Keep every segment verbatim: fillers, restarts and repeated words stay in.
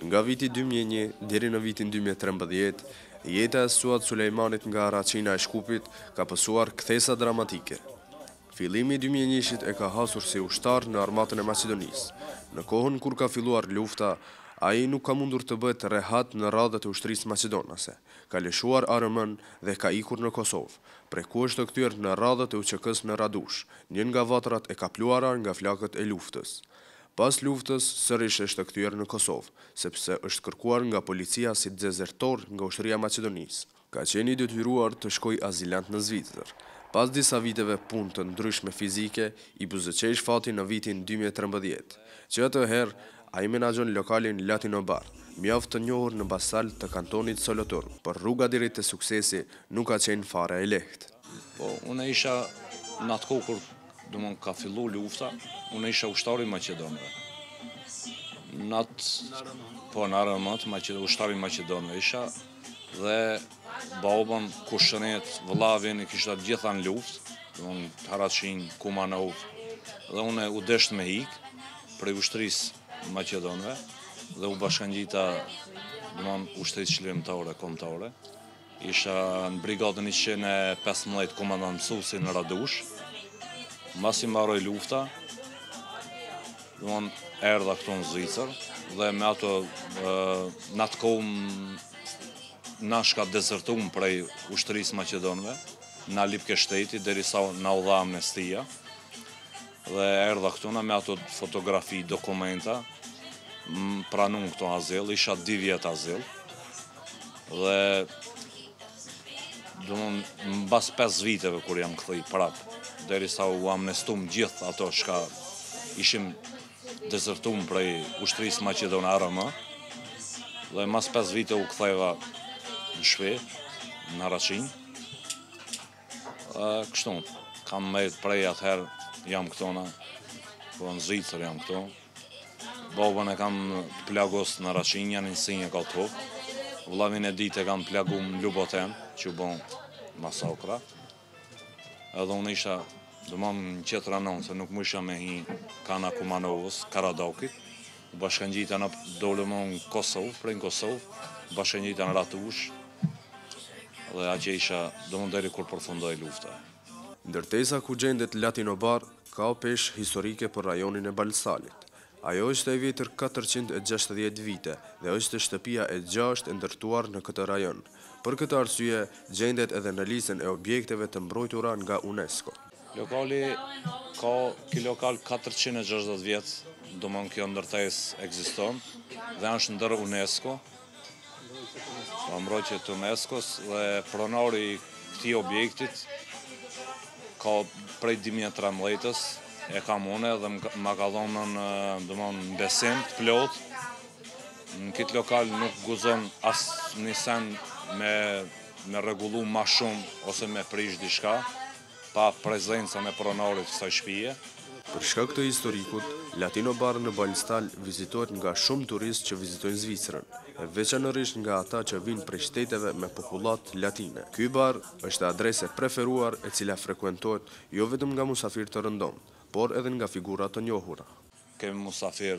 Nga viti dy mijë e një deri në vitin dy mijë e trembëdhjetë, jeta e Suad Sulejmanit nga Raqina e Shkupit ka pësuar kthesa dramatike. Fillimi i dy mijë e njëit e ka hasur si ushtar në armatën e Maqedonisë. Në kohën kur ka filluar lufta, ai nuk ka mundur të bëhet rehat në radhët e ushtrisë maqedonase. Ka lëshuar A R M-n dhe ka ikur në Kosovë, prej ku është të kthyer në radhët e U Q K-s në Radush, një nga vatrat e kapluara nga flakët e luftës. Pas luftës, sërish është kthyer në Kosovë, sepse është kërkuar nga policia si dezertor nga ushtria e Maqedonisë. Ka qenë i detyruar të shkojë azilant në Zvicër. Pas disa viteve punë të ndryshme fizike, i buzëqej shfati në vitin dy mijë e trembëdhjetë, që atëherë ai menaxhon lokalin Latino Bar, mjaft të njohur në basalt të kantonit Solotur, por rruga drejt të suksesi nuk ka qenë fare e lehtë. Po, unë isha në atë kohë kur do më ka fillu lufta, unë isha ushtari Maqedonëve. Në atë, po në A R M-t, ushtari Maqedonëve isha, dhe babën, kushënet, vëllavin, i kishta gjitha në luft, do më Haraqin, Kumanov, dhe unë u desht me hik, prej ushtrisë Maqedonëve, dhe u bashkangjita, do më ushtrisë qlirimtare, kombëtare. Isha në brigadën njëqind e pesëmbëdhjetë komandant mësuesi në Radush. Mbasi mbaroi lufta, do më erdha këtu në Zvicër, dhe me ato në atë kohë na shka dezertuam prej ushtrisë Maqedonëve, na lipke shteti derisa na u dha amnestia. Dhe erdha këtu na me ato fotografi, dokumenta, pranun këto azil, isha dy vjet azil. Dhe do më mbas pesë viteve kur jam kthej prap, derisa u amnestum gjithë ato shka ishim dezertum prej ushtrisë Maqedone A R M, dhe mas pesë vite u ktheva në shpe, në Raqin. Kështu, kam me prej atëherë jam këtona, po në Zvicër jam këto. Babën e kam plagos në Raqin, janë në sinje ka të hop. Vëllavin e ditë e kam plagum në Luboten, që u bon masakra. Edhe unë isha, do më në qetra nënë, se nuk më isha me hi kana Kumanovës, Karadakit. U bashkangjita në dole më në Kosovë, prej në Kosovë, u bashkangjita në Ratush, dhe a që isha, do më deri kur përfundoj lufta. Ndërtesa ku gjendet Latino Bar, ka pesh historike për rajonin e Balsalit. Ajo është e vjetër katërqind e gjashtëdhjetë vite dhe është shtëpia e gjashtë e ndërtuar në këtë rajon. Për këtë arsye, gjendet edhe në listën e objekteve të mbrojtura nga UNESCO. Lokali ka ki lokal katërqind e gjashtëdhjetë vjet, do më në kjo ndërtesë ekziston, dhe është ndër UNESCO, mbrojtje të UNESCO-s, dhe pronari i këtij objektit ka prej dy mijë e trembëdhjetës, e kam une dhe ma ka dhonën në besim të plot. Në këtë lokal nuk guzon asë një sen me, me regullu ma shumë ose me prish diçka, pa prezenca me pronarit kësaj shtëpie. Për shkak të historikut, Latino Bar në Balstal vizitohet nga shumë turistë që vizitojnë Zvicrën, e veçanërisht nga ata që vinë prej shteteve me popullat latine. Ky bar është adrese preferuar e cila frekuentohet jo vetëm nga musafir të rëndom, por edhe nga figurat të njohura. Kemi musafir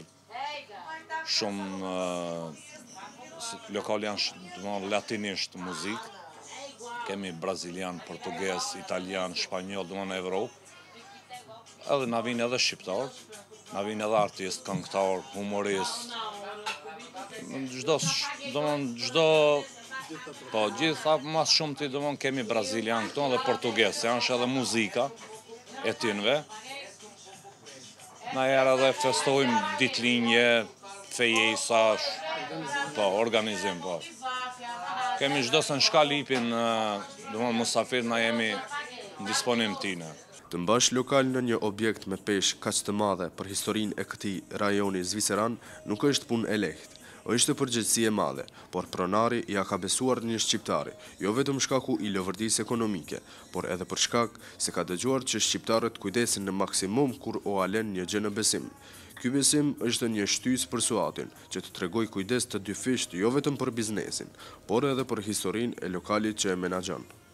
shumë, uh, lokali janë latinisht muzik, kemi brazilian, portugez, italian, shpanjol, dhe në Evropë, edhe na vinë edhe shqiptar, na vinë edhe artist, këngëtar, humorist, gjdo, do më gjdo, po gjitha mas shumë ti do më kemi brazilian këto dhe portugez, janë është edhe muzika e tinve. Na jera dhe festojmë ditlinje, fejesa, po, organizim, po. Kemi gjdo se në shka lipin, do më musafir, na jemi në disponim tine. Të mbash lokal në një objekt me pesh kaq të madhe për historinë e këtij rajoni zviceran nuk është punë e lehtë. Është përgjegjësi e madhe, por pronari ja ka besuar një shqiptari, jo vetëm shkaku i lëvërdisë ekonomike, por edhe për shkak se ka dëgjuar që shqiptarët kujdesin në maksimum kur o alen një gjë në besim. Ky besim është një shtys për Suadin, që të tregoj kujdes të dyfisht jo vetëm për biznesin, por edhe për historinë e lokalit që e menaxhon.